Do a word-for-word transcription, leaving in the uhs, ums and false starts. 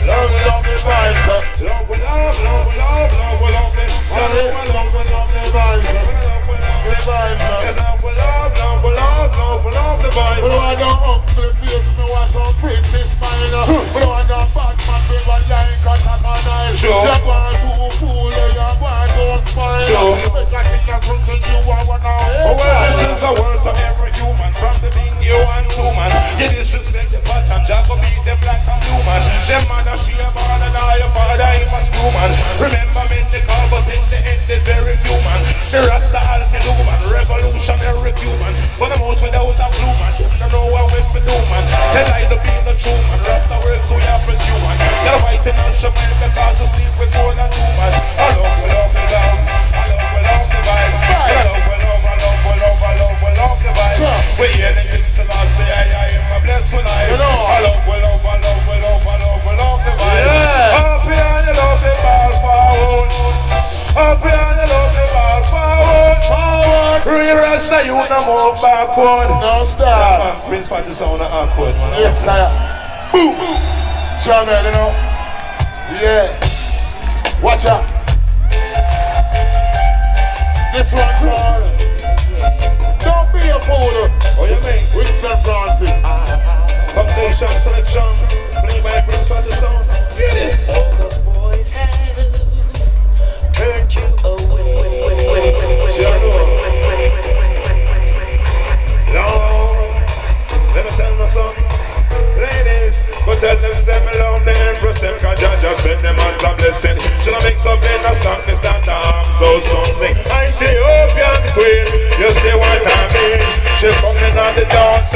Love, love the vibes. Love, love, love, love, love, love, love the vibes. Love, love the vibes. The vibes. Love, love, love, love, love, love the vibes. But I don't ugly face, me want some pretty smile. But I don't bad man, me want like a crocodile. You want to fool, you want to smile. Make a thing of something you want to hear. Well, this is a word to every human, from the big you and two man. You disrespect the bottom, that will beat them like a blue man. Them man a she a man and I a father, he was screw man. Remember me in the car, but in the end is very human. The Rasta alpha human, revolutionary human. For the most without a blue man, don't know what we for do man. They lie to be the true man, Rasta works so you have to human. You're fighting on Shabbat because you sleep with more than two man. I love, I love, I love, I love, I love the vibes. I love, I love, I love, I love, I love, I love the vibes. We hear the things and I say I, I am a blessed for life. I love, I love, I love, I love, I love, I love the vibes. Up here and you love the ball forward. Up here and you love the ball forward. Forward. Real Rasta, you no more backward. No stop. Man, Prince Fatty sound awkward. Yes, sir. Boom. Channel, you know. Yeah. Watch out. This one called Don't Be a Fool. Oh, you mean? Winston Francis. Foundation selection. Played by Prince Fatty sound. Get this. All the boys have turned you away. Lord, let me tell my son, ladies, but tell them step along the empress, them can judge us, send them hands a blessing. Should I make something that's not to stand the arms out something? I Ethiopian queen, you see what I mean? She's coming on the dance